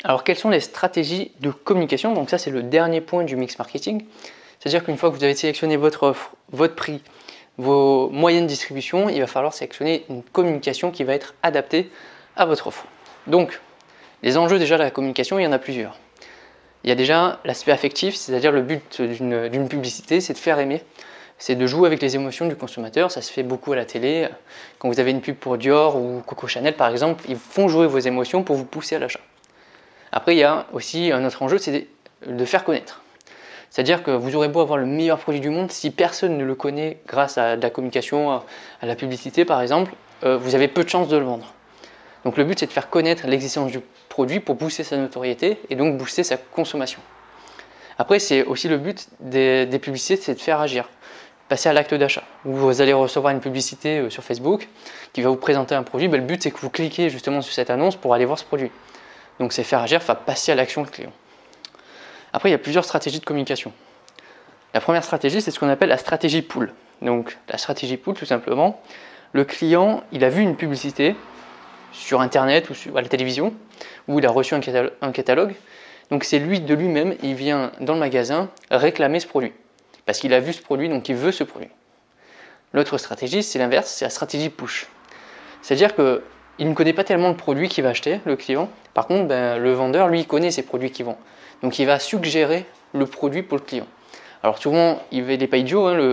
Alors quelles sont les stratégies de communication? Donc ça c'est le dernier point du mix marketing. C'est-à-dire qu'une fois que vous avez sélectionné votre offre, votre prix, vos moyens de distribution, il va falloir sélectionner une communication qui va être adaptée à votre offre. Donc les enjeux déjà de la communication, il y en a plusieurs. Il y a déjà l'aspect affectif, c'est-à-dire le but d'une publicité, c'est de faire aimer. C'est de jouer avec les émotions du consommateur, ça se fait beaucoup à la télé. Quand vous avez une pub pour Dior ou Coco Chanel par exemple, ils font jouer vos émotions pour vous pousser à l'achat. Après, il y a aussi un autre enjeu, c'est de faire connaître. C'est-à-dire que vous aurez beau avoir le meilleur produit du monde, si personne ne le connaît grâce à de la communication, à la publicité par exemple, vous avez peu de chances de le vendre. Donc le but c'est de faire connaître l'existence du produit pour booster sa notoriété et donc booster sa consommation. Après, c'est aussi le but des publicités, c'est de faire agir, passer à l'acte d'achat. Vous allez recevoir une publicité sur Facebook qui va vous présenter un produit, le but c'est que vous cliquez justement sur cette annonce pour aller voir ce produit. Donc c'est faire agir, enfin passer à l'action le client. Après, il y a plusieurs stratégies de communication. La première stratégie, c'est ce qu'on appelle la stratégie pull. Donc la stratégie pull, tout simplement, le client, il a vu une publicité sur Internet ou à la télévision, où il a reçu un catalogue. Donc c'est lui de lui-même, il vient dans le magasin réclamer ce produit. Parce qu'il a vu ce produit, donc il veut ce produit. L'autre stratégie, c'est l'inverse, c'est la stratégie push. C'est-à-dire qu'il ne connaît pas tellement le produit qu'il va acheter, le client. Par contre, le vendeur, lui, il connaît ses produits qu'il vend. Donc il va suggérer le produit pour le client. Alors souvent, il n'est pas idiot, hein,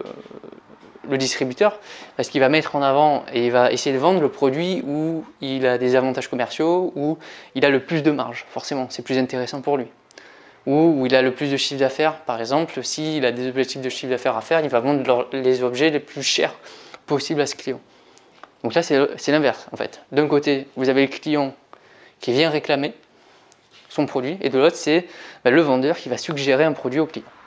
le distributeur, parce qu'il va mettre en avant et il va essayer de vendre le produit où il a des avantages commerciaux, où il a le plus de marge, forcément, c'est plus intéressant pour lui. Ou où il a le plus de chiffre d'affaires, par exemple, s'il a des objectifs de chiffre d'affaires à faire, il va vendre les objets les plus chers possibles à ce client. Donc là, c'est l'inverse, en fait. D'un côté, vous avez le client qui vient réclamer son produit, et de l'autre, c'est le vendeur qui va suggérer un produit au client.